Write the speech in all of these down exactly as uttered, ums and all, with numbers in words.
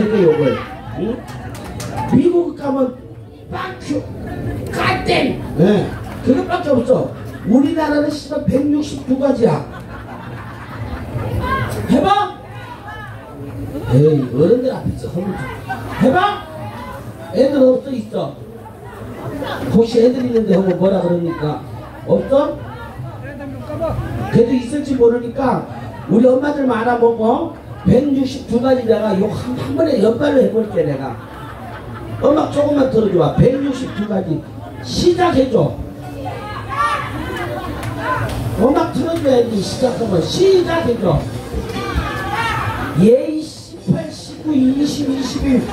요걸 응? 미국 가면 빡큐 갓댐 네. 그것밖에 없어. 우리나라는 씨발 백육십두 가지야. 해봐? 에이 어른들 앞에서 허물 해봐? 애들 없어 있어? 혹시 애들 있는데 하고 뭐라 그러니까 없어? 그래도 있을지 모르니까 우리 엄마들만 알아보고 백육십두 가지 내가 욕 한, 한 번에 연발로 해볼게. 내가 음악 조금만 들어줘봐. 백육십두 가지 시작해줘. 음악 틀어줘야지. 시작하면 시작해줘. 예의 십팔, 십구, 이십, 이십일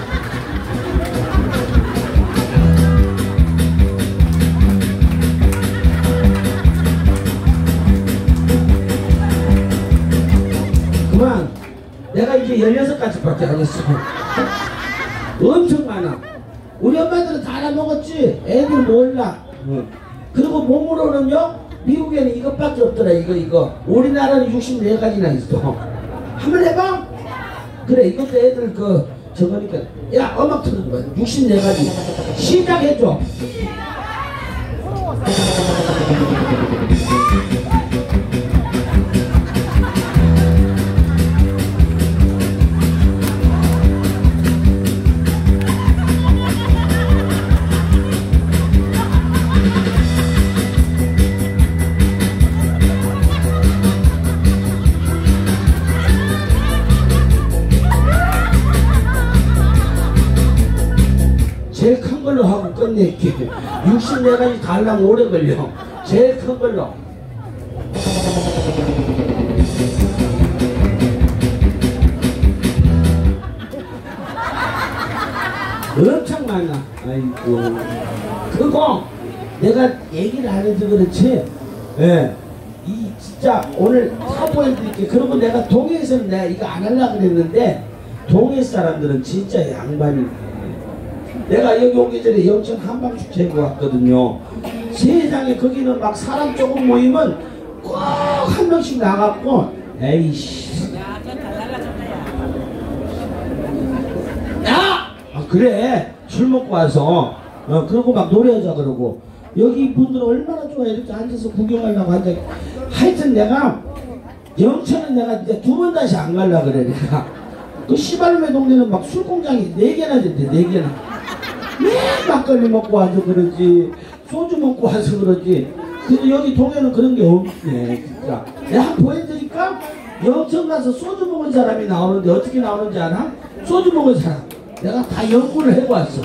그만. 내가 이제 열여섯 가지밖에 안 했어. 엄청 많아. 우리 엄마들은 다 알아먹었지. 애들 몰라. 응. 그리고 몸으로는요 미국에는 이것밖에 없더라. 이거 이거 우리나라는 육십사 가지나 있어. 한번 해봐. 그래 이것도 애들 그 저거니까. 야 음악 틀어줘봐. 육십사 가지 시작해줘. 제일 큰 걸로 하고 끝낼게. 육십사 가지 다 하려면 오래 걸려. 제일 큰 걸로. 엄청 많아. 아이고. 그리고 내가 얘기를 안 해서 그렇지. 예. 이 진짜 오늘 사보해드릴게. 그리고 내가 동해에서는 내가 이거 안 하려고 그랬는데 동해 사람들은 진짜 양반이. 내가 여기 오기 전에 영천 한방축제에 왔거든요. 세상에 거기는 막 사람 조금 모이면 꼭 한 명씩 나갔고 에이씨 야! 아 그래 술 먹고 와서 어 그러고 막 노래하자 그러고 여기 분들은 얼마나 좋아. 이렇게 앉아서 구경하려고 앉아. 하여튼 내가 영천은 내가 이제 두 번 다시 안 가려고 그래. 내가 그 시발놈의 동네는 막 술공장이 네 개나 된대. 네 개나. 왜 막걸리 먹고 와서 그러지. 소주 먹고 와서 그러지. 근데 여기 동해는 그런 게 없네. 진짜 내가 한번 보여드릴까? 영천 가서 소주 먹은 사람이 나오는데 어떻게 나오는지 알아? 소주 먹은 사람 내가 다 연구를 해보았어.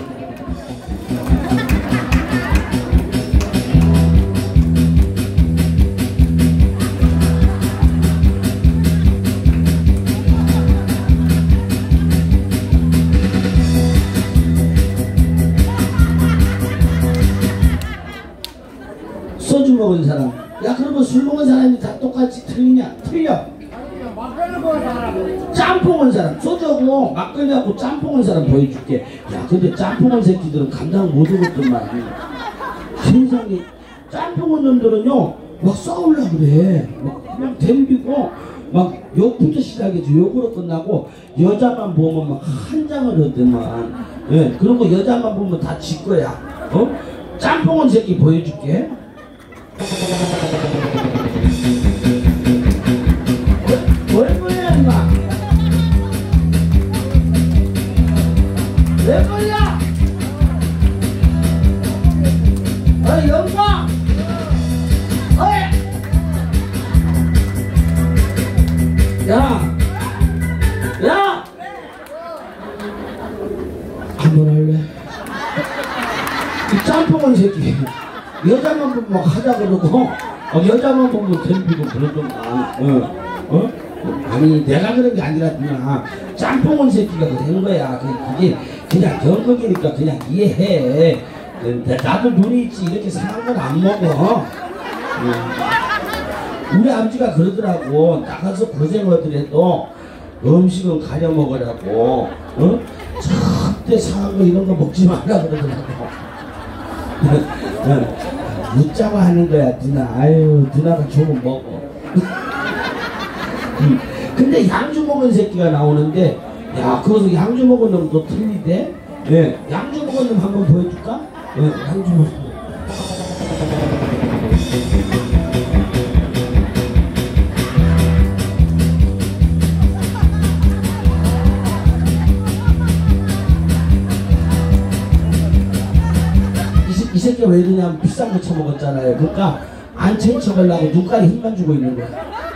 소주 먹은 사람. 야 그러면 술 먹은 사람이 다 똑같이 틀리냐? 틀려. 짬뽕 온 사람. 소주하고 막걸리하고 짬뽕 온 사람 보여줄게. 야 근데 짬뽕 온 새끼들은 감당 못 하겠더만. 세상에 짬뽕 온 놈들은요 막 싸우려고 그래. 막 그냥 덤비고 막 욕부터 시작해서 욕으로 끝나고 여자만 보면 막 한 장을 얻더만. 예, 그런 거 여자만 보면 다 지 거야. 어? 짬뽕 온 새끼 보여줄게. 뭘 걸려 임마. 왜 걸려? 어이 영광 어이 야 야 한번 할래? 이 짬뽕은 새끼 여자만 보면 막 하자 그러고 어, 여자만 보면 덤비고 그러더만. 어? 어? 아니 내가 그런 게 아니라 그냥 짬뽕은 새끼가 그런 거야. 그게 그냥 경극이니까 그냥 이해해. 나도 눈이 있지 이렇게 상한 건 안 먹어. 응. 우리 아버지가 그러더라고. 나가서 고생하더라도 음식은 가려 먹으라고. 어? 절대 상한 거 이런 거 먹지 마라 그러더라고. 묻자고 하는 거야. 누나 아유 누나가 좋으면 먹어. 근데 양주 먹은 새끼가 나오는데 야, 거기서 양주 먹은 놈도 틀리대? 예, 양주 먹은 놈 한번 보여줄까? 예, 양주 먹은 놈. 이, 이 새끼가 왜 이러냐면 비싼 거 처먹었잖아요. 그러니까 안 챙쳐가려고 눈깔이 힘만 주고 있는 거야.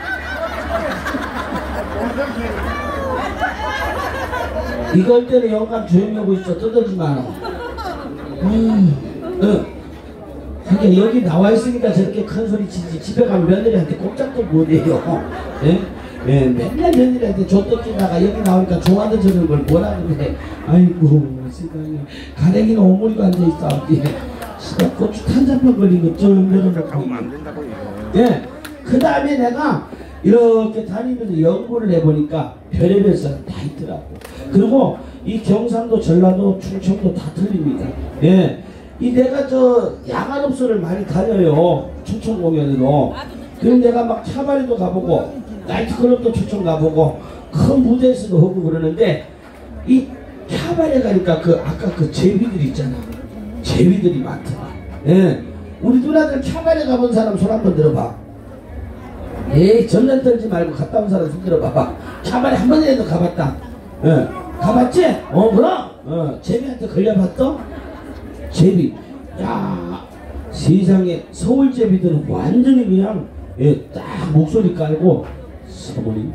이걸 때는 영감 조용히 하고 있어. 떠들지 마라. 음, 응. 그러니까 여기 나와 있으니까 저렇게 큰 소리 치지. 집에 가면 며느리한테 꼼짝도 못해요. 예? 예, 맨날 며느리한테 줬더끼다가 여기 나오니까 좋아하는 저런 걸 뭐라 그래. 아이고 세상에. 가래기는 오므리고 앉아있어. 시가 고추 탄자파 걸린 거 좀 내려놓고. 예. 그 다음에 내가 이렇게 다니면서 연구를 해보니까 별의별 사람 다 있더라고. 그리고 이 경상도, 전라도, 충청도 다 틀립니다. 예. 이 내가 저 야간업소를 많이 다녀요. 초청 공연으로. 그럼 내가 막 차바리도 가보고 나이트클럽도 초청 가보고 큰 무대에서도 하고 그러는데 이 차바리에 가니까 그 아까 그 제비들 있잖아. 제비들이 많더라. 예. 우리 누나들 차바리에 가본 사람 손 한번 들어봐. 에이, 전년 떨지 말고 갔다 온 사람 손 들어봐봐. 차바리 한 번이라도 가봤다. 예. 가봤지? 어, 그럼? 어, 제비한테 걸려봤어? 제비. 야, 세상에 서울 제비들은 완전히 그냥 예, 딱 목소리 깔고 사모님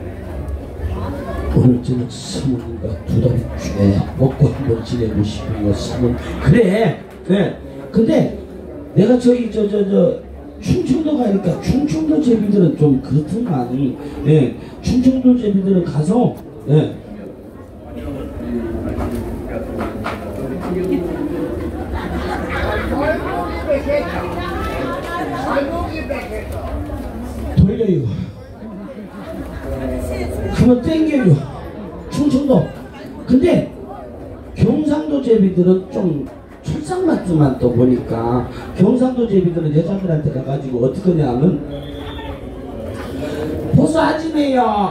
오늘 저녁 사모님과 두 달이 쭉 먹고 한번 지내고 싶은 거 사모님. 그래. 네. 근데 내가 저기 저 저 저 충청도 가니까 충청도 제비들은 좀 그렇더만. 예. 충청도 제비들은 가서 예. 돌려요. 한번 땡겨요. 충청도. 근데 경상도 제비들은 좀 출상맞지만 또 보니까 경상도 제비들은 여자들한테 가가지고 어떻게 하냐면 보수 아지매요.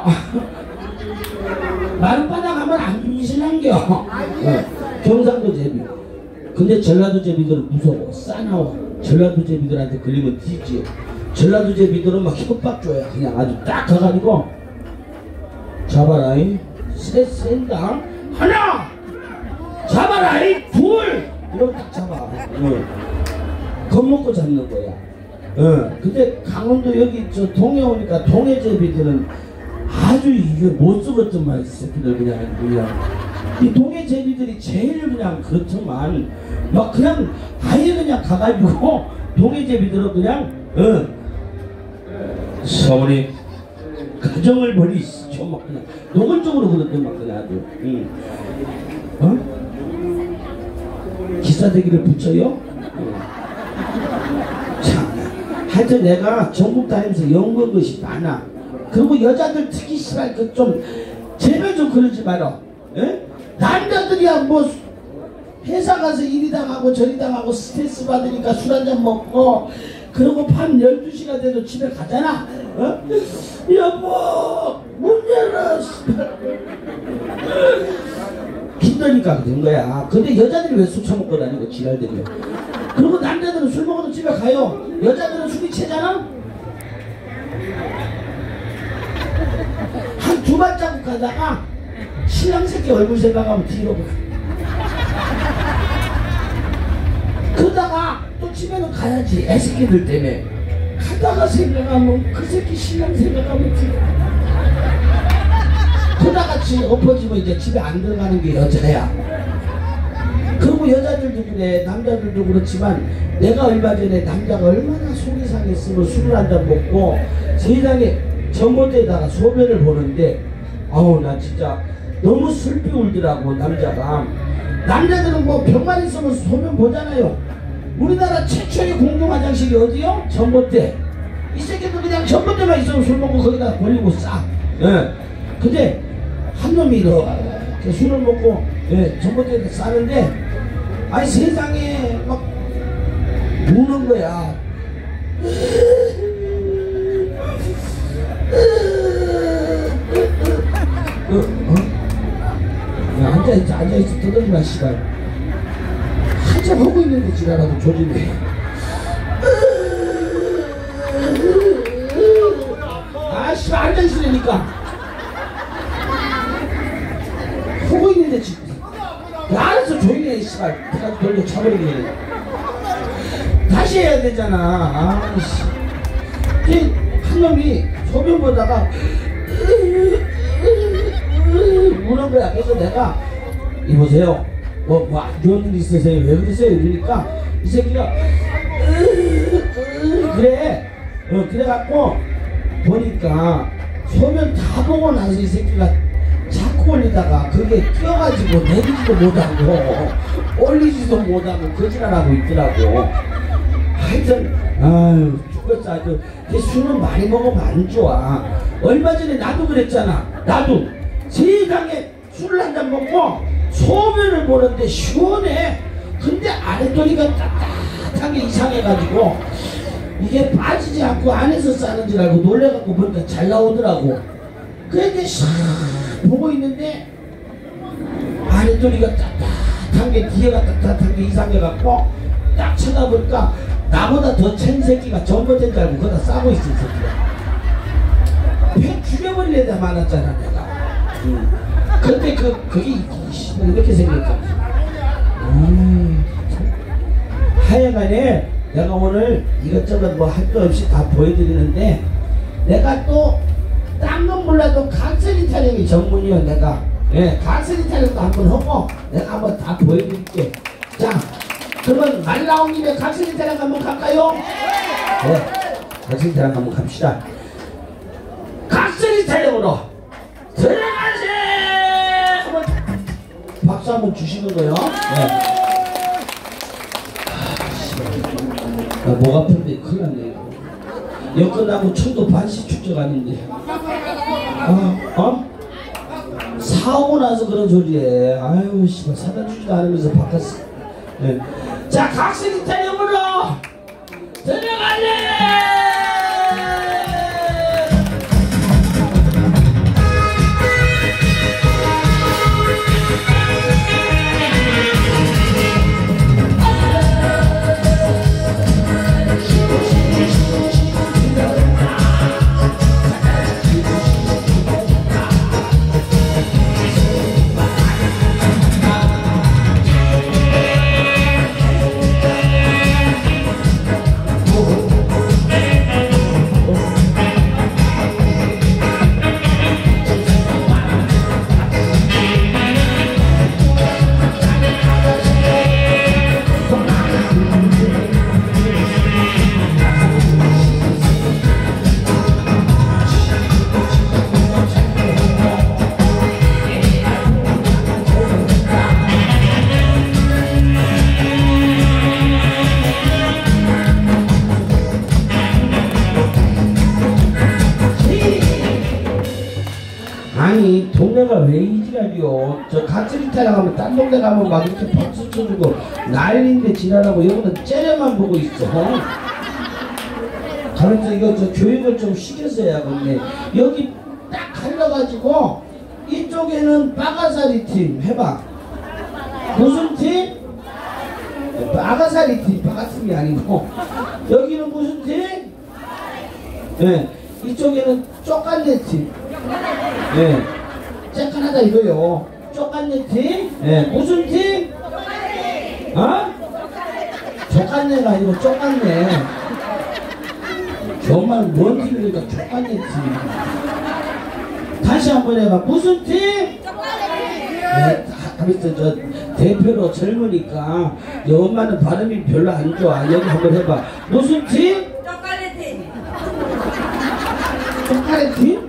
마룻바닥 하면 안 주무시는겨. 네. 경상도 제비. 근데 전라도 제비들은 무서워. 싸나워. 전라도 제비들한테 걸리면 뒤지. 전라도 제비들은 막 협박 줘야 그냥 아주 딱 가가지고 잡아라이 셋 센다 하나 잡아라이 둘 이러고 딱 잡아. 응. 겁먹고 잡는 거야. 응. 근데 강원도 여기 저 동해 오니까 동해 제비들은 아주 이게 못 쓰겠더만 이 새끼들 그냥 그냥 이 동해 제비들이 제일 그냥 그렇더만 막 그냥 아예 그냥 가가지고 동해 제비들은 그냥 응. 사모님 가정을 버리시죠. 막 그냥 노골적으로 그랬더만 그냥 아주 응. 어? 기사대기를 붙여요? 응. 참 하여튼 내가 전국 다니면서 연구한 것이 많아. 그리고 여자들 특히 씨발 그 좀 제발 좀 그러지 마라. 에? 남자들이야 뭐 회사 가서 이리 당하고 저리 당하고 스트레스 받으니까 술 한잔 먹고 그리고 밤 열두 시가 돼도 집에 가잖아. 어? 여보 문 열어. 힘드니까 된 거야. 근데 여자들이 왜 술 처먹고 다니고 지랄대며. 그리고 남자들은 술 먹어도 집에 가요. 여자들은 술이 채잖아. 한 두 발자국 가다가 신랑 새끼 얼굴 생각하면 뒤로 가. 그러다가 또 집에는 가야지. 애새끼들 때문에. 가다가 생각하면 그 새끼 신랑 생각하면 뒤로 가. 그다같이 엎어지면 이제 집에 안 들어가는 게 여자야. 그리고 여자들도 그래 남자들도 그렇지만 내가 얼마 전에 남자가 얼마나 속이 상했으면 술을 한잔 먹고 세상에 전봇대에다가 소변을 보는데 아우 나 진짜 너무 슬피 울더라고. 남자가. 남자들은 뭐 병만 있으면 소변 보잖아요. 우리나라 최초의 공중 화장실이 어디요? 전봇대. 이 새끼들 그냥 전봇대만 있으면 술 먹고 거기다 버리고 싸. 예. 근데 한 놈이 이렇게 술을 먹고 예, 전봇대에다 싸는데 아니 세상에 막 우는 거야. 어? 어? 앉아있지, 앉아있어. 떠들지 마, 씨발. 한참 하고 있는데 지랄하고 조짐해. 아, 씨발, 앉아있으려니까. 하고 있는데 지금. 알아서 조용히 해, 씨발. 내가 돌려 차버리게. 다시 해야 되잖아. 아씨. 한 놈이 소변 보다가 우는 거야. 그래서 내가 이보세요. 뭐, 뭐, 안 좋은 일 있으세요? 왜 그러세요? 이러니까 이 새끼가 그래. 어, 그래갖고 보니까 소변 다 보고 나서 이 새끼가 자꾸 올리다가 그게 끼어가지고 내리지도 못하고 올리지도 못하고 거짓말하고 있더라고. 하여튼 아유 죽겠어. 아주 술은 많이 먹으면 안 좋아. 얼마 전에 나도 그랬잖아. 나도 세상에 술을 한 잔 먹고 소변을 보는데 시원해. 근데 아랫도리가 따뜻한 게 이상해가지고 이게 빠지지 않고 안에서 싸는 줄 알고 놀래갖고 보니까 잘 나오더라고. 그런데 샥 보고 있는데 아랫도리가 따뜻한 게 뒤에가 따뜻한 게 이상해갖고 딱 쳐다보니까 나보다 더 챈 새끼가 전봇대인 줄 알고 거기다 싸고 있어. 새끼가 배 죽여버리려다 많았잖아 내가. 응. 근데 그 그게 이렇게 생겼잖아. 음. 하여간에 내가 오늘 이것저것 뭐 할 거 없이 다 보여드리는데 내가 또 딴 건 몰라도 각설이 타령이 전문이요. 내가 예, 각설이 타령도 한번 하고 내가 한번 다 보여드릴게. 자, 그러면 말 나온 김에 각설이 타령 한번 갈까요? 네, 각설이 타령 한번 갑시다. 각설이 타령으로 들어가세! 한번 박수 한번 주시는 거요. 네. 아, 목 아픈데 큰일 났네. 여 끝나고 천도 반시 축제가 아닌데. 아, 어? 사오고 나서 그런 소리에. 아유, 씨발, 사다 주지도 않으면서 바꿨어. 네. 자, 각설이 타령으로 들어갈래! 아니 동네가 왜 이지랄이요. 저 각설이 타령 하면 딴 동네 가면 막 이렇게 박수 쳐주고 난리인데 지랄하고 여기는 째려만 보고 있어. 가면서 이거 저 교육을 좀 시켜서 해야겠네. 여기 딱 갈려가지고 이쪽에는 빠가사리 팀 해봐. 무슨 팀? 빠가사리 팀. 빠가팀이 아니고 여기는 무슨 팀? 네, 이쪽에는 쪽간내 팀. 네, 쬐깐하다 이거요. 쪽간내 팀? 네, 무슨 팀? 어? 쪽간내가 아니고 쪽간내. 정말 뭔 팀이니까 쪽간내 팀. 다시 한번 해봐. 무슨 팀? 네, 하면서 저 대표로 젊으니까 여 엄마는 발음이 별로 안 좋아. 여기 한번 해봐. 무슨 팀? 쪽간내 팀. 쪽간내 팀?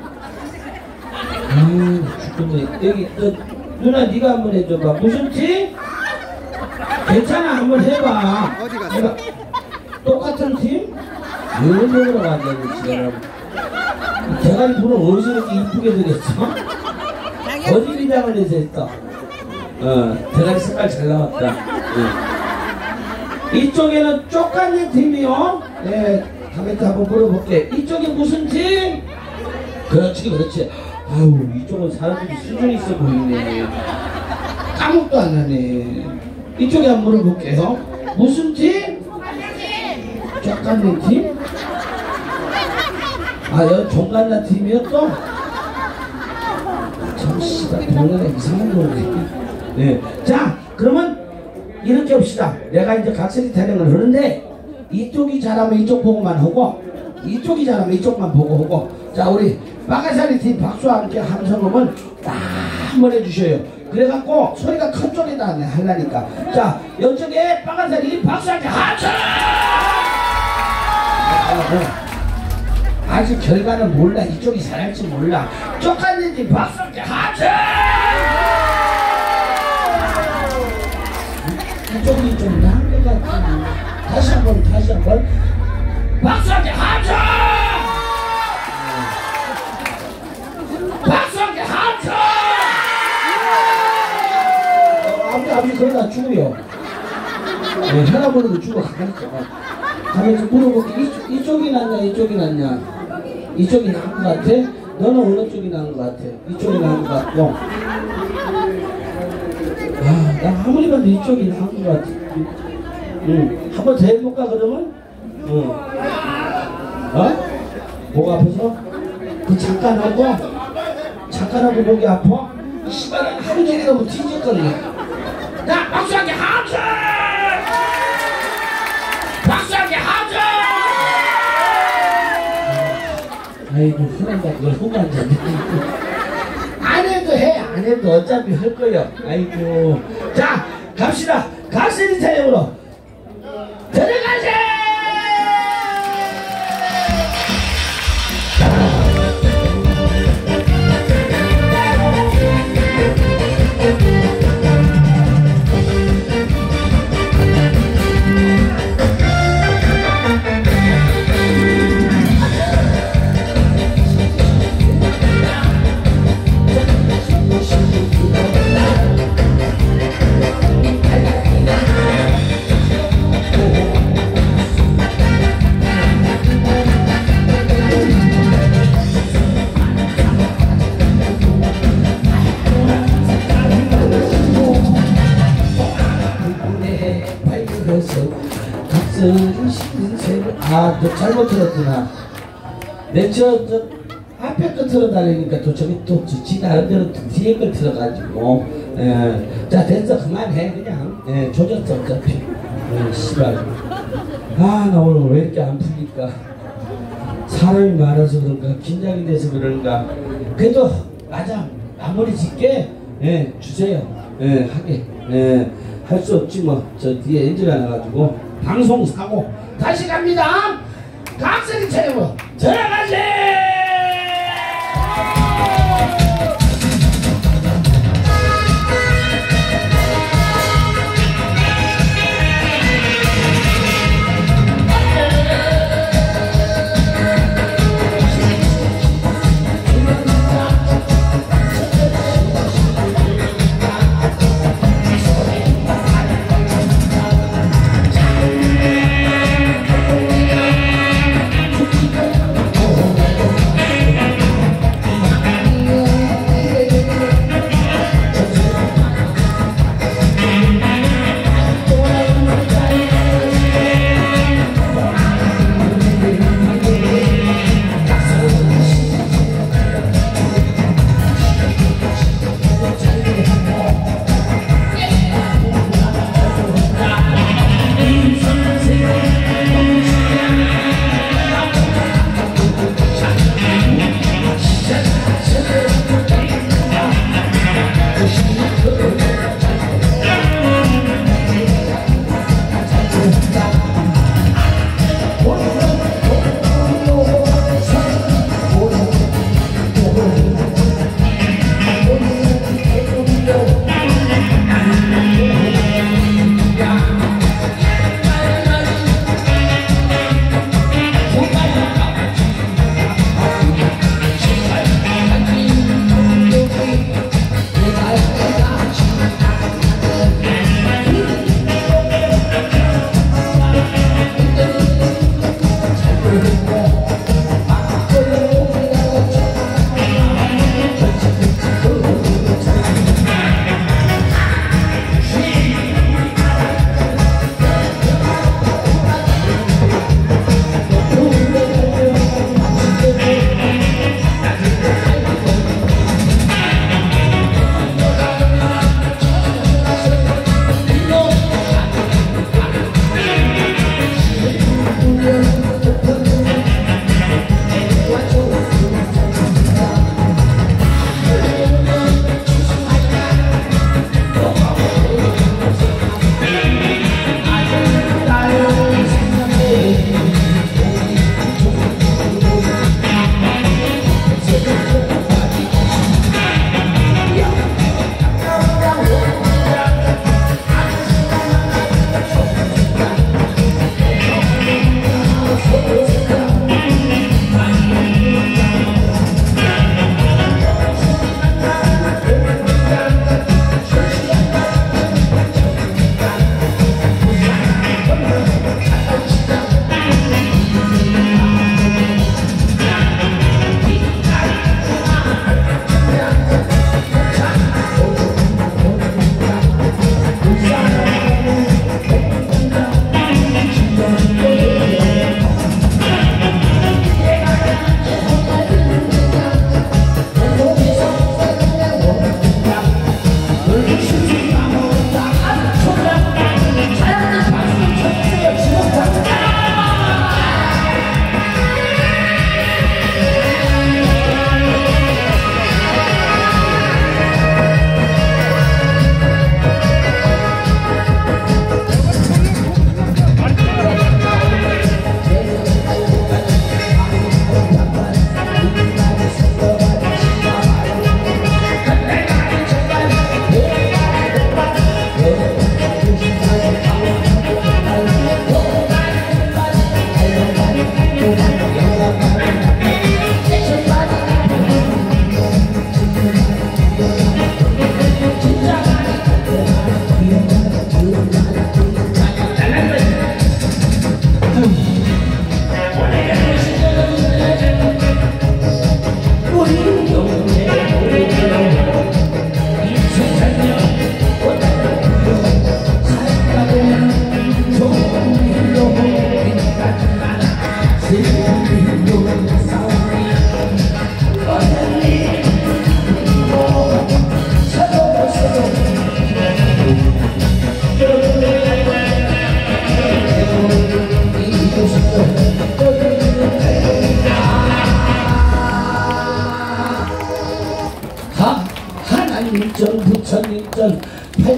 아, 죽겠네. 여기 너, 누나 네가 한번 해줘봐. 무슨 팀? 괜찮아, 한번 해봐. 어디 갔어? 해봐. 똑같은 팀? 이런 식으로 가자고 지금. 대가리 분을 어디서 이렇게 이쁘게 드렸어? 어디 미장을 해서 했어? 어, 대가리 색깔 잘 나왔다. 네. 이쪽에는 쪽간내 팀이요. 네, 가면서 한번 물어볼게. 이쪽에 무슨 팀? 그렇지, 그렇지. 아우, 이쪽은 사람들이 수준 있어 보이네. 아무것도 안 하네. 이쪽에 한번 물어볼게요. 무슨 팀? 족간는 팀? 아, 여기 종간나 팀이었어? 잠시만, 동네가 이상한 거네. 네. 자, 그러면 이렇게 합시다. 내가 이제 각설이 타령을 하는데 이쪽이 잘하면 이쪽 보고만 하고 이쪽이 잘하면 이쪽만 보고 하고. 자, 우리 빠가사리 팀 박수와 함께 함성음을 딱 한번 해주셔요. 그래갖고 소리가 큰 쪽에다 하려니까. 자, 이쪽에 빠가사리 박수와 함께 함성! 아직 결과는 몰라. 이쪽이 잘할지 몰라. 쪽간지 박수 함께 함성! 이쪽이 좀 나은 것 같은데. 다시 한번 다시 한번 박수 함께 함성! 박수 함께 함성! 아버지 아버지 그러다 죽어요. 네, 혈압 오르고 죽어. 가면서 물어볼게. 이쪽, 이쪽이 낫냐 이쪽이 낫냐. 이쪽이 나은 것 같아? 너는 어느 쪽이 나은 것 같아? 이쪽이 나은 것 같고. 아, 나 아무리 봐도 이쪽이 나은 것 같아. 응. 한번 더 해볼까 그러면? 응. 어? 목 아파서? 그 잠깐 하고 잠깐 하고 목이 아파? 씨발 하루 종일 하면 뒤졌거든요. 자, 박수하게 함성! 박수하게 함성! 아이고 흔한다. 그걸 후가 앉았네. 안 해도 해. 안 해도 어차피 할 거예요. 아이고. 자, 갑시다. 가스리 타령으로 들어가세! 아, 너 잘못 들었구나. 내 저, 저 앞에 거 틀어달라니까 또 저기 또 지 나름대로 뒤에 걸 틀어가지고. 예. 자, 됐어. 그만해. 그냥. 예, 조졌어. 어차피. 예, 씨발. 아, 나 오늘 왜 이렇게 안 풀릴까? 사람이 많아서 그런가? 긴장이 돼서 그런가? 그래도, 맞아. 마무리 짓게, 예, 주세요. 예, 하게. 예, 할 수 없지 뭐. 저 뒤에 엔지가 나가지고. 방송 사고 다시 갑니다. 각설이 차량으로 들어가지. Oh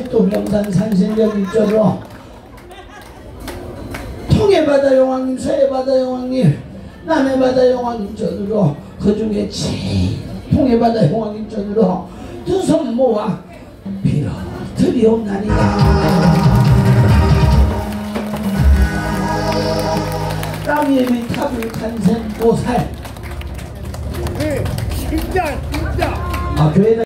동영산 산신령 일조로 통해바다 용왕님, 서해바다 용왕님, 남해바다 용왕님 전으로 그 중에 제일 통해바다 용왕님 전으로 두 손 모아 빌어 드리옵나니라. 땅 위에 탑을 간센 보살. 네, 진짜 진짜. 아 교회다.